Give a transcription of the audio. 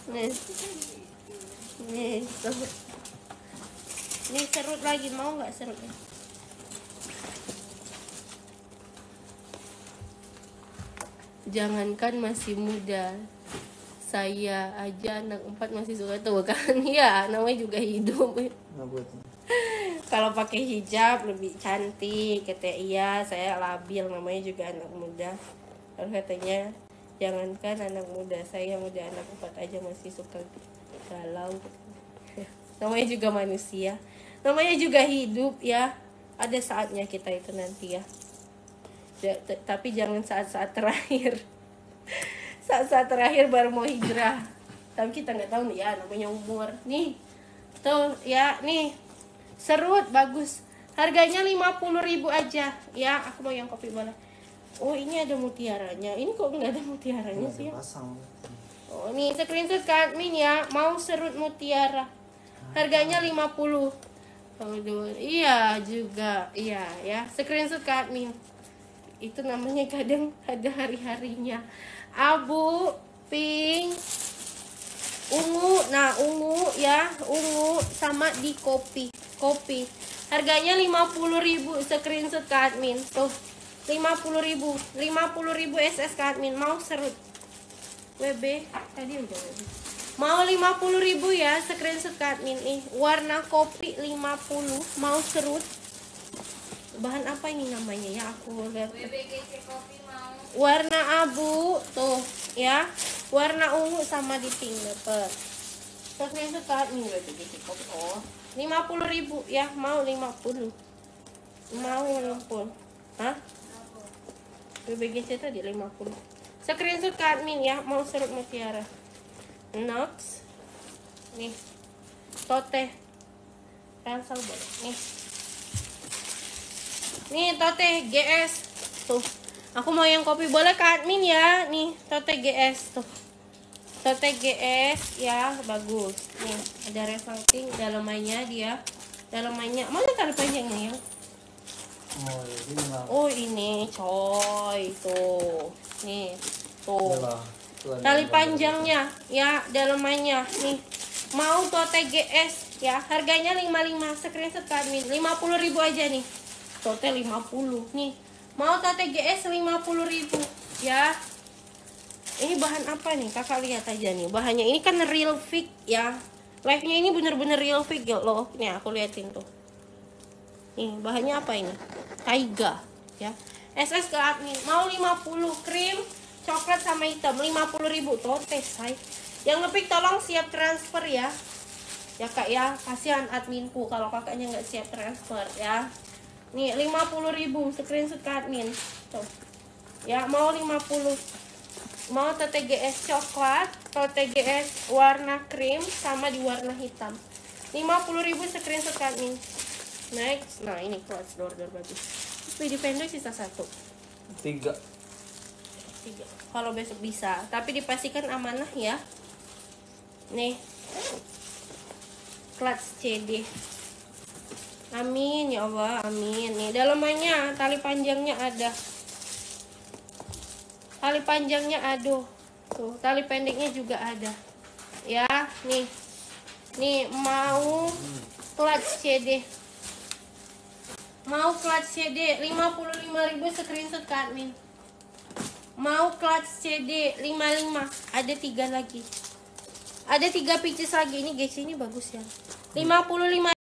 Nih. Nih, tuh. Nih serut lagi, mau nggak serutnya? Jangankan masih muda, saya aja anak 4 masih suka tuh kan. Ya namanya juga hidup. Kalau pakai hijab lebih cantik, kata iya. Saya labil, namanya juga anak muda. Kalau katanya jangankan anak muda, saya muda anak 4 aja masih suka galau. Namanya juga manusia, namanya juga hidup ya. Ada saatnya kita itu nanti ya. Tapi jangan saat-saat terakhir. Saat-saat terakhir baru mau hijrah. Tapi kita nggak tahu nih ya, namanya umur. Nih, tuh ya, nih serut bagus. Harganya 50.000 aja. Ya, aku mau yang kopi bola. Oh, ini ada mutiaranya. Ini kok nggak ada mutiaranya sih ya? Oh, nih screenshot ke admin ya. Mau serut mutiara. Harganya 50. Aduh, iya juga. Iya ya. Screenshot ke admin. Itu namanya kadang ada hari-harinya. Abu, pink, ungu. Nah, ungu ya, ungu sama di kopi. Kopi. Harganya 50.000. Screenshot ke admin. Tuh. 50.000. 50.000 SS ke admin. Mau serut. WB tadi udah WB. Mau 50.000 ya, screenshot ke admin nih. Warna kopi 50. Mau serut. Bahan apa ini namanya ya, aku lihat. WBGC kopi mau. Warna abu tuh ya, warna ungu sama di pink dapet. Screenshot ke admin WBGC kopi. Oh, 50.000 ya, mau 50. Mau 50. Hah? WBGC tadi 50. Screenshot ke admin ya, mau serut mutiara. Nox. Nih. Tote. Ransel boleh. Nih. Nih tote GS. Tuh. Aku mau yang kopi boleh ke admin ya. Nih, tote GS tuh. Tote GS ya, bagus. Nih, ada resleting dalamannya dia. Dalamannya. Mana tali panjangnya ya? Oh, ini coy tuh. Nih. Tuh. Tali panjangnya ya, dalamannya nih. Mau tote GS ya, harganya 55. Screenshot ke admin. 50.000 aja nih. Tote 50 nih. Mau tote GS 50.000 ya. Ini bahan apa nih? Kakak lihat aja nih. Bahannya ini kan real fig ya. Live-nya ini bener-bener real fig ya loh. Nih aku liatin tuh. Nih, bahannya apa ini? Taiga ya. SS ke admin. Mau 50 krim coklat sama hitam 50.000 tote say. Yang ngepick tolong siap transfer ya. Ya kak ya, kasihan adminku kalau kakaknya nggak siap transfer ya. Nih 50.000 screenshot ke admin. Tuh. Ya, mau 50. Mau tote GS coklat, tote GS warna krim sama di warna hitam. 50.000 screenshot ke admin. Next. Nah, ini clutch door bagus. Speedy pendek sisa 1. 3. Kalau besok bisa, tapi dipastikan amanah ya. Nih. Clutch CD. Amin ya Allah, amin. Nih dalamannya tali panjangnya ada. Tali panjangnya aduh. Tuh, tali pendeknya juga ada. Ya, nih. Nih mau clutch CD. Mau clutch CD 55.000 screenshot ke admin. Mau clutch CD 55. Ada 3 lagi. Ada 3 pieces lagi. Ini GC ini bagus ya. 55